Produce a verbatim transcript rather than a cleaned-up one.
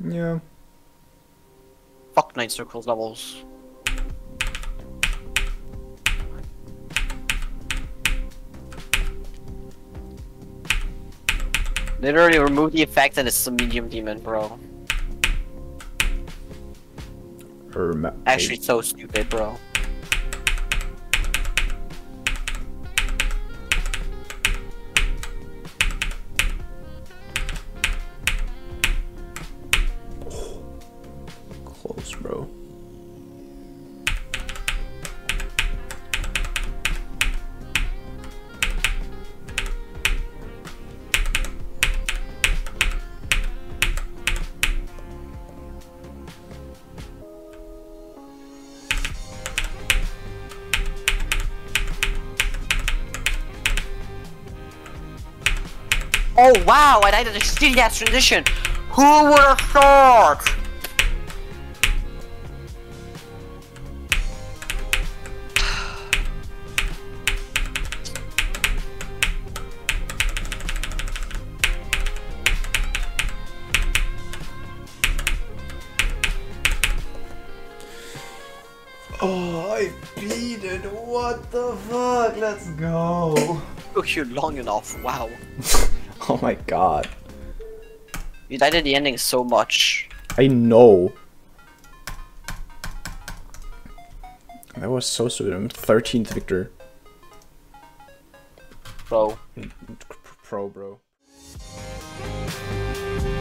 Yeah. Fuck Nine Circles levels. Literally remove the effect and it's a medium demon, bro. Or Actually, so stupid, bro. Close, bro. Oh wow, I died at a shitty ass transition! Who would have thought? Oh, I beat it! What the fuck? Let's go! Took you long enough, wow. Oh my god. You died at the ending so much. I know. That was so stupid. I'm thirteenth victor. Bro. Pro, bro.